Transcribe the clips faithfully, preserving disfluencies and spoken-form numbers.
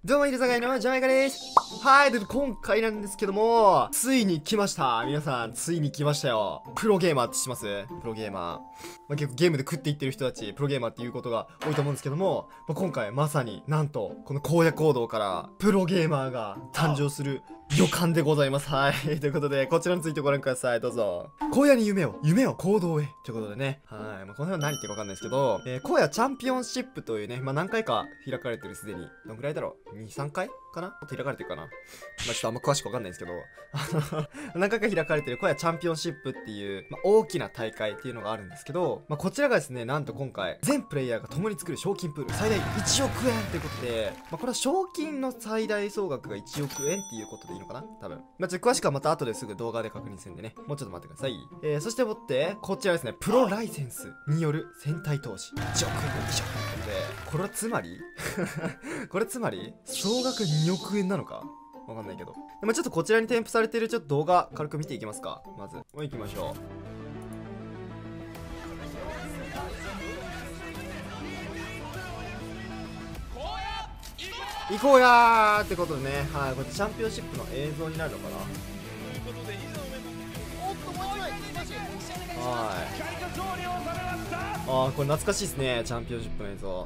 どうも、いるさがいのジャマイカです。はい、で、今回なんですけども、ついに来ました。皆さん、ついに来ましたよ。プロゲーマーって知ってます？プロゲーマー。まあ、結構ゲームで食っていってる人たち、プロゲーマーっていうことが多いと思うんですけども、まあ、今回まさになんと、この荒野行動からプロゲーマーが誕生する予感でございます。はい。ということで、こちらについてご覧ください。どうぞ。荒野に夢を、夢を行動へ。ということでね。はい。まあ、この辺は何言ってるかわかんないですけど、えー、荒野チャンピオンシップというね、まあ、何回か開かれてるすでに。どんぐらいだろう ?に、さんかいかなもっと開かれてるかな。まあ、ちょっとあんま詳しくわかんないんですけど、何回か開かれてる荒野チャンピオンシップっていう、まあ、大きな大会っていうのがあるんですけど、まあ、こちらがですね、なんと今回、全プレイヤーが共に作る賞金プール、最大いちおくえんってことで、まあ、これは賞金の最大総額がいちおくえんっていうことでいいのかな多分。まあ、ちょっと詳しくはまた後ですぐ動画で確認するんでね、もうちょっと待ってください。えー、そしてもって、こちらですね、プロライセンスによる戦隊投資いちおくえん以上ということで、これはつまりこれつまり、総額におくえんなのかわかんないけど。でもちょっとこちらに添付されているちょっと動画軽く見ていきますか。まず。行きましょう。行こうやーってことでね、はい、これチャンピオンシップの映像になるのかな。はい。あー、これ懐かしいですね、チャンピオンシップの映像。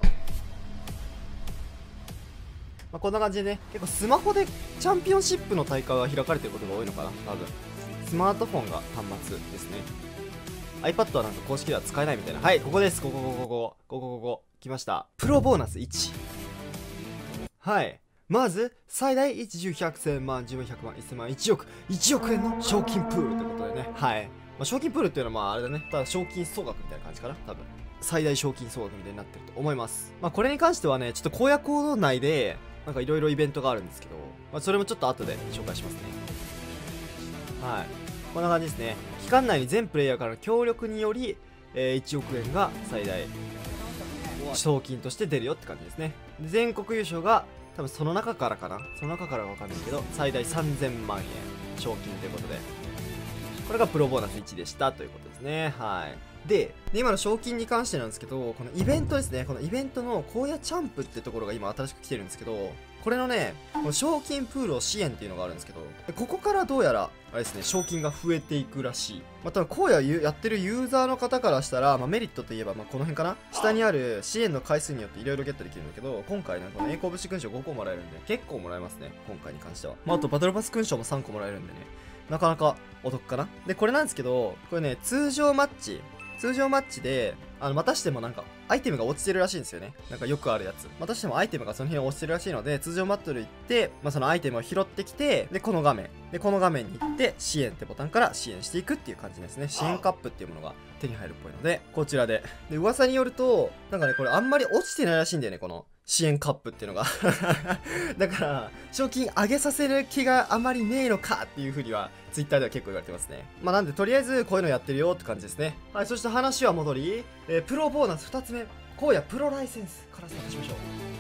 まあ、こんな感じでね、結構スマホでチャンピオンシップの大会が開かれてることが多いのかな、多分。スマートフォンが端末ですね。iPad はなんか公式では使えないみたいな。はい、ここです。ここ、ここ、ここ、ここ、ここ、来ました。プロボーナスいち。はい。まず、最大いち、じゅう、ひゃく、せんまん、じゅうまん、ひゃくまん、せんまん、いちおく、いちおくえんの賞金プールということでね。はい。まあ、賞金プールっていうのはまああれだね。ただ賞金総額みたいな感じかな、多分。最大賞金総額みたいになってると思います。まあこれに関してはね、ちょっと荒野行動内で、なんかいろいろイベントがあるんですけど、まあそれもちょっと後で紹介しますね。はい。こんな感じですね。期間内に全プレイヤーからの協力により、えー、いちおくえんが最大賞金として出るよって感じですね。で全国優勝が多分その中からかなその中からはわかんないけど、最大さんぜんまんえん賞金ということで、これがプロボーナスいちでしたということですね。はい。で、で今の賞金に関してなんですけど、このイベントですね、このイベントの荒野チャンプってところが今新しく来てるんですけど、これのね、この賞金プールを支援っていうのがあるんですけど、ここからどうやら、あれですね、賞金が増えていくらしい。まあ、多分荒野やってるユーザーの方からしたら、まあ、メリットといえば、まあ、この辺かな下にある支援の回数によっていろいろゲットできるんだけど、今回ね、この栄光武士勲章ごこもらえるんで、結構もらえますね、今回に関しては。まあ、あとバトルパス勲章もさんこもらえるんでね、なかなかお得かな。で、これなんですけど、これね、通常マッチ、通常マッチで、あの、またしてもなんか、アイテムが落ちてるらしいんですよね。なんかよくあるやつ。またしてもアイテムがその辺落ちてるらしいので、通常マットル行って、まあ、そのアイテムを拾ってきて、で、この画面。で、この画面に行って、支援ってボタンから支援していくっていう感じですね。支援カップっていうものが手に入るっぽいので、こちらで。で、噂によると、なんかね、これあんまり落ちてないらしいんだよね、この。支援カップっていうのがだから賞金上げさせる気があまりねえのかっていうふうにはツイッターでは結構言われてますね。まあなんでとりあえずこういうのやってるよって感じですね。はい。そして話は戻り、えー、プロボーナスふたつめ、荒野プロライセンスからスタートしましょ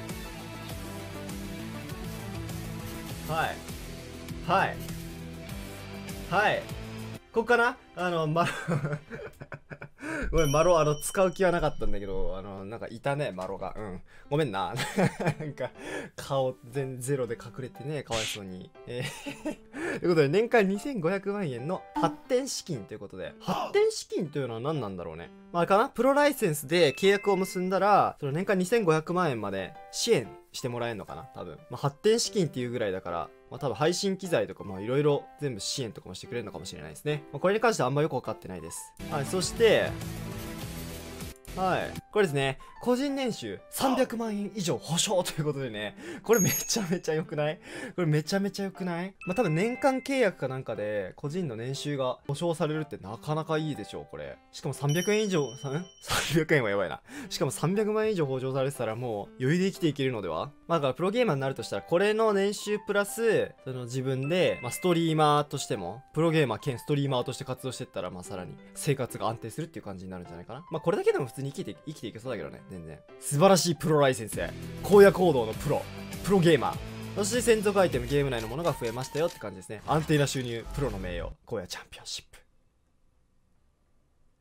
う。はいはいはいここかなあのまごめん、マロ、あの、使う気はなかったんだけど、あの、なんかいたね、マロが。うん。ごめんな。なんか、顔全ゼロで隠れてね、かわいそうに。えー、ということで、年間にせんごひゃくまんえんの発展資金ということで、発展資金というのは何なんだろうね。まあ、あれかなプロライセンスで契約を結んだら、その年間にせんごひゃくまんえんまで支援してもらえるのかな多分。まあ、発展資金っていうぐらいだから、まあ、多分配信機材とか、まあ、いろいろ全部支援とかもしてくれるのかもしれないですね。まあ、これに関してはあんまよくわかってないです。はい、そして、はい。これですね。個人年収さんびゃくまんえん以上保証ということでね。これめちゃめちゃ良くない？これめちゃめちゃ良くない？まあ、多分年間契約かなんかで個人の年収が保証されるってなかなかいいでしょう、これ。しかもさんびゃくえん以上、さん ?さんびゃくえんはやばいな。しかもさんびゃくまんえん以上保証されてたらもう余裕で生きていけるのでは？まあだからプロゲーマーになるとしたらこれの年収プラス、その自分で、まあ、ストリーマーとしても、プロゲーマー兼ストリーマーとして活動してったら、まあさらに生活が安定するっていう感じになるんじゃないかな。まあこれだけでも普通に生きて、生きていけそうだけどね、全然。素晴らしいプロライセンス。荒野行動のプロ。プロゲーマー。そして専属アイテム、ゲーム内のものが増えましたよって感じですね。安定な収入、プロの名誉、荒野チャンピオンシップ。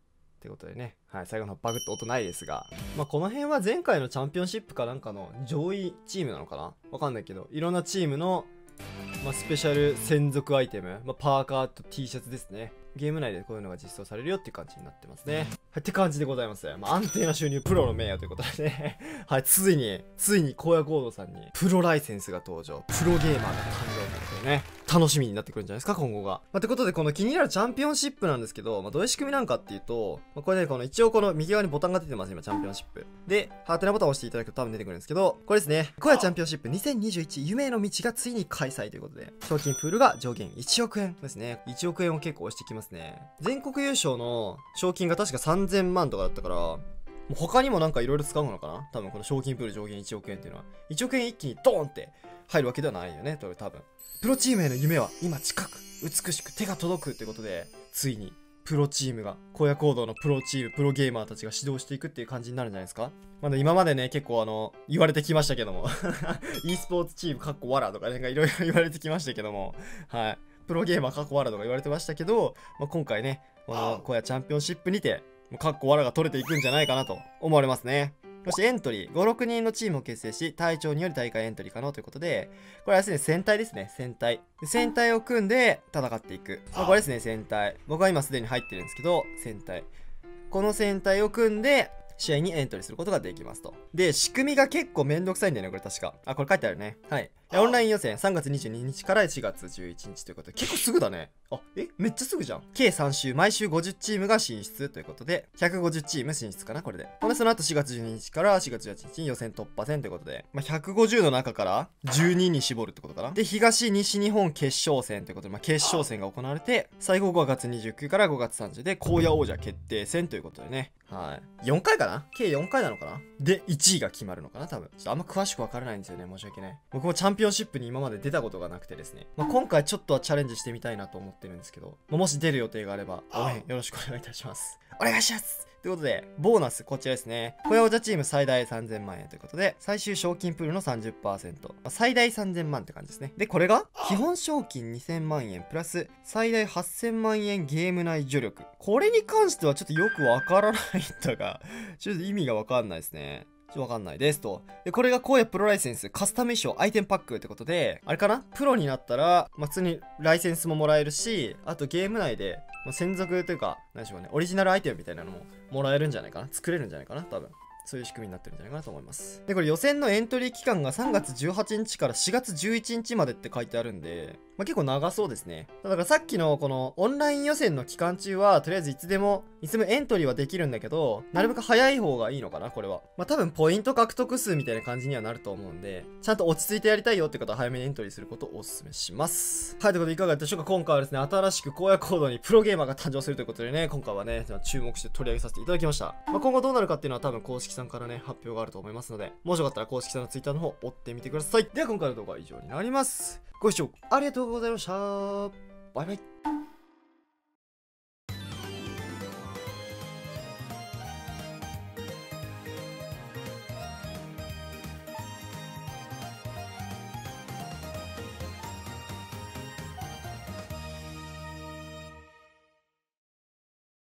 ってことでね、はい、最後のバグって音ないですが、まあ、この辺は前回のチャンピオンシップかなんかの上位チームなのかなわかんないけど、いろんなチームの、まあ、スペシャル専属アイテム、まあ、パーカーと T シャツですね。ゲーム内でこういうのが実装されるよっていう感じになってますね。はい、って感じでございます。まあ、安定な収入、プロの名誉ということでね。はい、ついに、ついに荒野行動さんにプロライセンスが登場。プロゲーマーが誕生ということでね。楽しみになってくるんじゃないですか、今後が。まあ、ということで、この気になるチャンピオンシップなんですけど、まあ、どういう仕組みなんかっていうと、まあ、これね、この一応この右側にボタンが出てます、今、チャンピオンシップ。で、ハートなボタンを押していただくと多分出てくるんですけど、これですね。荒野チャンピオンシップにせんにじゅういち夢への道がついに開催ということで、賞金プールが上限いちおくえんですね。いちおくえんを結構押してきますね。全国優勝の賞金が確かさんぜんまんとかだったから、もう他にもなんかいろいろ使うのかな多分この賞金プール上限いちおくえんっていうのは。いちおくえん一気にドーンって入るわけではないよね、多分。プロチームへの夢は今近く、美しく手が届くってことで、ついにプロチームが、荒野行動のプロチーム、プロゲーマーたちが指導していくっていう感じになるんじゃないですか。まだ今までね、結構あの、言われてきましたけども、e スポーツチームかっこわらとかね、いろいろ言われてきましたけども、はい。プロゲーマーかっこわらとか言われてましたけど、まあ、今回ね、この荒野チャンピオンシップにて、かっこわらが取れていくんじゃないかなと思われますね。そしてエントリー、ご、ろくにんのチームを結成し、隊長により大会エントリー可能ということで、これはですね、戦隊ですね、戦隊。戦隊を組んで戦っていく。まあ、これですね、戦隊。僕は今すでに入ってるんですけど、戦隊。この戦隊を組んで、試合にエントリーすることができますと。で、仕組みが結構めんどくさいんだよね、これ確か。あ、これ書いてあるね。はい。オンライン予選さんがつにじゅうににちからしがつじゅういちにちということで、結構すぐだね。あ、えめっちゃすぐじゃん。計さん週、毎週ごじゅうチームが進出ということで、ひゃくごじゅうチーム進出かな、これで。ほんで、その後しがつじゅうににちからしがつじゅうはちにちに予選突破戦ということで、まあ、ひゃくごじゅうの中からじゅうにに絞るってことかな。で、東西日本決勝戦ということで、まあ、決勝戦が行われて、最後ごがつにじゅうくにちからごがつさんじゅうで、荒野王者決定戦ということでね。はい。よんかいかな計よんかいなのかなで、いちいが決まるのかな多分。ちょっとあんま詳しくわからないんですよね。申し訳ない。僕もチャンピオンシップに今まで出たことがなくてですね。まあ、今回ちょっとはチャレンジしてみたいなと思ってるんですけど、まあ、もし出る予定があれば、応援よろしくお願いいたします。お願いしますということで、ボーナスこちらですね。荒野王者チーム最大さんぜんまんえんということで、最終賞金プールの さんじゅっパーセント。まあ、最大さんぜんまんって感じですね。で、これが、基本賞金にせんまんえんプラス、最大はっせんまんえんゲーム内助力。これに関してはちょっとよくわからないんだが、ちょっと意味がわかんないですね。ちょっとわかんないですと。で、これが荒野プロライセンス、カスタム衣装、アイテムパックってことで、あれかなプロになったら、まあ、普通にライセンスももらえるし、あとゲーム内で、まあ、専属というか、何でしょうね、オリジナルアイテムみたいなのももらえるんじゃないかな作れるんじゃないかな多分。そういう仕組みになってるんじゃないかなと思います。で、これ予選のエントリー期間がさんがつじゅうはちにちからしがつじゅういちにちまでって書いてあるんで、まあ、結構長そうですね。だからさっきのこのオンライン予選の期間中は、とりあえずいつでも、いつでもエントリーはできるんだけど、なるべく早い方がいいのかなこれは。まあ、多分ポイント獲得数みたいな感じにはなると思うんで、ちゃんと落ち着いてやりたいよって方は早めにエントリーすることをお勧めします。はい、ということでいかがだったでしょうか。今回はですね、新しく荒野行動にプロゲーマーが誕生するということでね、今回はね、注目して取り上げさせていただきました。まあ、今後どうなるかっていうのは多分公式さんからね、発表があると思いますので、もしよかったら公式さんの Twitter の方追ってみてください。では今回の動画は以上になります。ご視聴ありがとうございました。バイバイ。